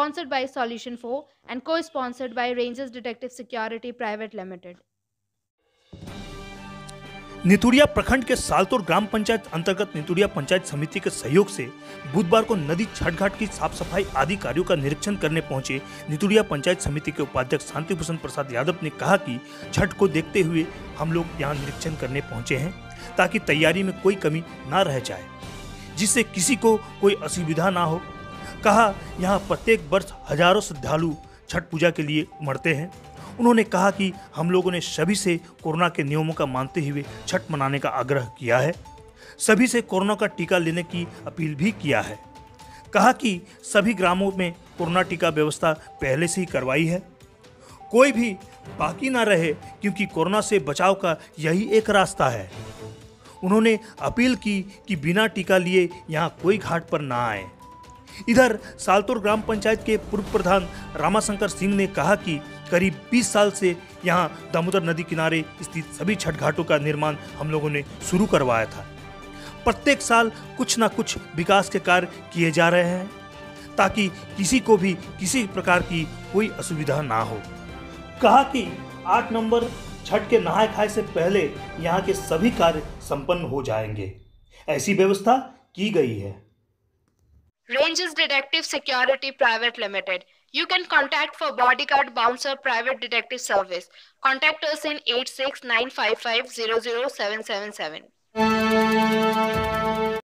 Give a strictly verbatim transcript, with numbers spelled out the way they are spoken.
sponsored by Solution four and co-sponsored by Rangers Detective Security Private Limited. नितुड़िया प्रखंड के सालतोर ग्राम पंचायत अंतर्गत नितुड़िया पंचायत समिति के सहयोग से बुधवार को नदी छठ घाट की साफ सफाई आदि कार्यों का निरीक्षण करने पहुंचे नितुड़िया पंचायत समिति के उपाध्यक्ष शांति भूषण प्रसाद यादव ने कहा कि छठ को देखते हुए हम लोग यहां निरीक्षण करने पहुंचे हैं ताकि तैयारी में कोई कमी ना रह जाए, जिससे किसी को कोई असुविधा ना हो। कहा यहाँ प्रत्येक वर्ष हजारों श्रद्धालु छठ पूजा के लिए उमड़ते हैं। उन्होंने कहा कि हम लोगों ने सभी से कोरोना के नियमों का मानते हुए छठ मनाने का आग्रह किया है। सभी से कोरोना का टीका लेने की अपील भी किया है। कहा कि सभी ग्रामों में कोरोना टीका व्यवस्था पहले से ही करवाई है, कोई भी बाकी ना रहे क्योंकि कोरोना से बचाव का यही एक रास्ता है। उन्होंने अपील की कि बिना टीका लिए यहाँ कोई घाट पर ना आए। इधर सालतोर ग्राम पंचायत के पूर्व प्रधान रामाशंकर सिंह ने कहा कि करीब बीस साल से यहां दामोदर नदी किनारे स्थित सभी छठ घाटों का निर्माण हम लोगों ने शुरू करवाया था। प्रत्येक साल कुछ ना कुछ विकास के कार्य किए जा रहे हैं ताकि किसी को भी किसी प्रकार की कोई असुविधा ना हो। कहा कि आठ नंबर छठ के नहाय खाए से पहले यहाँ के सभी कार्य संपन्न हो जाएंगे, ऐसी व्यवस्था की गई है। Rangers Detective Security Private Limited. You can contact for bodyguard, bouncer, private detective service. Contact us in eight six nine five five zero zero seven seven seven.